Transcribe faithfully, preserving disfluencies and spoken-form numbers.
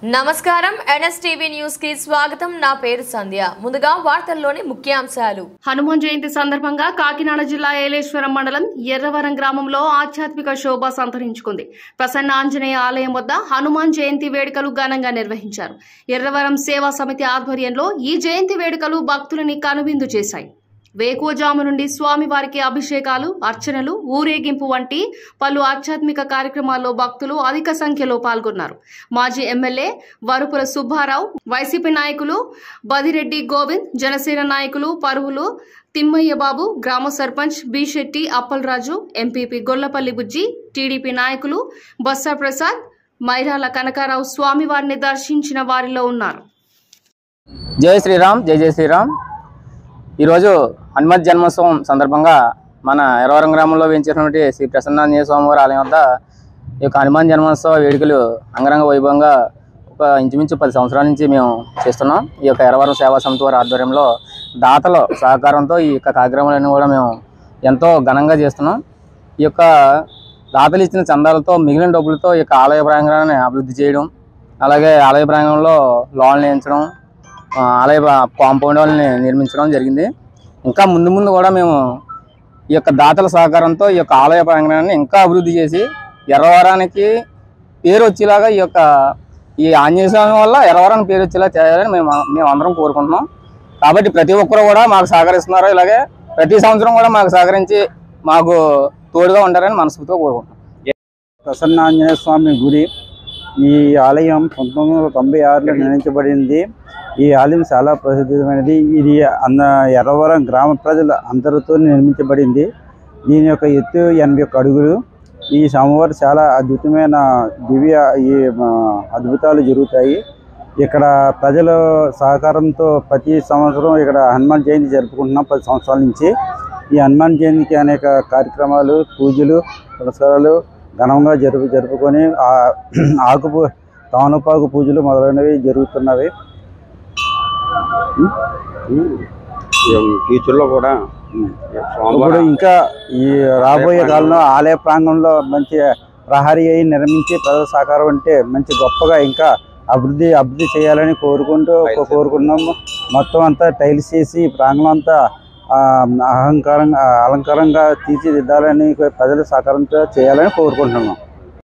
నమస్కారం NSTV news కి స్వాగతం। నా పేరు సంధ్య। ముందుగా వార్తల్లోని ముఖ్యాంశాలు। హనుమాన్ జయంతి సందర్భంగా కాకినాడ జిల్లా ఏలేశ్వరం మండలం ఎర్రవరం గ్రామంలో ఆధ్యాత్మిక శోభ సంతరించుకుంది। ప్రసన్న ఆంజనేయ ఆలయం వద్ద హనుమాన్ జయంతి వేడుకలు ఘనంగా నిర్వహించారు। ఎర్రవరం సేవా సమితి ఆధ్వర్యంలో ఈ జయంతి వేడుకలు భక్తులని కనువిందు చేశాయి। వేకువజాము నుండి స్వామివారికి అభిషేకాలు, అర్చనలు, ఊరేగింపు వంటి పలు ఆధ్యాత్మిక కార్యక్రమాల్లో భక్తులు అధిక సంఖ్యలో పాల్గొన్నారు। మాజీ ఎమ్మెల్యే వరుపుల సుబ్బారావు, వైసీపీ నాయకులు బదిరెడ్డి గోవింద్, జనసేన నాయకులు పరువులు తిమ్మయ్య బాబు, గ్రామ sarpanch B Shetty Appalaraju, MPP Gollapalli Bujji, TDP నాయకులు బొత్స ప్రసాద్, మైరాల కనకారావు స్వామివారిని దర్శించిన వారిలో ఉన్నారు। జై శ్రీరామ్, జై జై శ్రీరామ్। ఈరోజు హనుమత్ జన్మోత్సవం సందర్భంగా మన ఎర్రవరం గ్రామంలో వేయించినటువంటి శ్రీ ప్రసన్నాంజనేయ స్వామివారి ఆలయం వద్ద ఈ యొక్క హనుమాన్ జన్మోత్సవ వేడుకలు అంగరంగ వైభవంగా ఒక ఇంచుమించు పది సంవత్సరాల నుంచి మేము చేస్తున్నాం। ఈ యొక్క ఎర్రవరం సేవా సమితి వారి ఆధ్వర్యంలో దాతల సహకారంతో ఈ యొక్క కార్యక్రమాలన్నీ కూడా మేము ఎంతో ఘనంగా చేస్తున్నాం। ఈ యొక్క దాతలు ఇచ్చిన చందాలతో మిగిలిన డబ్బులతో ఈ యొక్క ఆలయ ప్రాంగణాన్ని అభివృద్ధి చేయడం, అలాగే ఆలయ ప్రాంగణంలో లోన్లు వేయించడం, ఆలయ కాంపౌండ్ వాళ్ళని నిర్మించడం జరిగింది। ఇంకా ముందు ముందు కూడా మేము ఈ యొక్క దాతల సహకారంతో ఈ యొక్క ఆలయ ప్రాంగణాన్ని ఇంకా అభివృద్ధి చేసి ఎర్రవరానికి పేరు వచ్చేలాగా ఈ యొక్క ఈ ఆంజనేయ స్వామి వల్ల ఎర్రవరానికి పేరు వచ్చేలా చేయాలని మేము మేము అందరం కోరుకుంటున్నాం। కాబట్టి ప్రతి ఒక్కరు కూడా మాకు సహకరిస్తున్నారు। ఇలాగే ప్రతి సంవత్సరం కూడా మాకు సహకరించి మాకు తోడుగా ఉంటారని మనస్ఫూర్తిగా కోరుకుంటున్నాం। ప్రసన్న ఆంజనేయ స్వామి గుడి ఈ ఆలయం పంతొమ్మిది వందల తొంభై ఆరులో నిర్మించబడింది। ఈ ఆలయం చాలా ప్రసిద్ధమైనది। ఇది అన్న ఎర్రవరం గ్రామ ప్రజల అందరితో నిర్మించబడింది। దీని యొక్క ఎత్తు ఎనభై ఒక్క అడుగులు। ఈ స్వామివారు చాలా అద్భుతమైన దివ్య ఈ అద్భుతాలు జరుగుతాయి। ఇక్కడ ప్రజల సహకారంతో ప్రతి సంవత్సరం ఇక్కడ హనుమాన్ జయంతి జరుపుకుంటున్నాం పది సంవత్సరాల నుంచి। ఈ హనుమాన్ జయంతికి అనేక కార్యక్రమాలు, పూజలు, పురస్కారాలు ఘనంగా జరుపు జరుపుకొని ఆకు తానుపాకు పూజలు మొదలైనవి జరుగుతున్నవి। ఫ్యూచర్లో కూడా ఇప్పుడు ఇంకా ఈ రాబోయే కాలంలో ఆలయ ప్రాంగణంలో మంచి ప్రహరీ అయి నిర్మించి ప్రజల సహకారం అంటే మంచి గొప్పగా ఇంకా అభివృద్ధి అభివృద్ధి చేయాలని కోరుకుంటూ కోరుకున్నాము। మొత్తం అంతా టైల్స్ చేసి ప్రాంగణం అంతా అహంకారంగా అలంకారంగా తీర్చిదిద్దాలని ప్రజల సహకారంతో చేయాలని కోరుకుంటున్నాము।